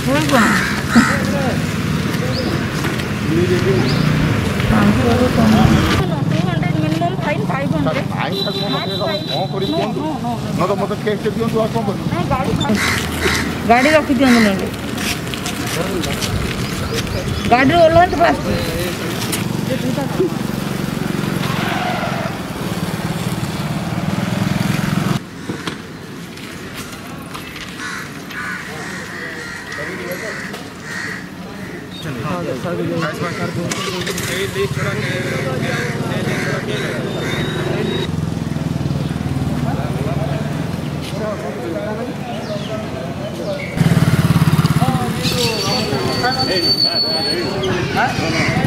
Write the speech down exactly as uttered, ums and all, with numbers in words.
minimum fine five hundred गाड़ी रखी दिखाँ ना गाड़ी ओल्हन तो फास्ट Hey,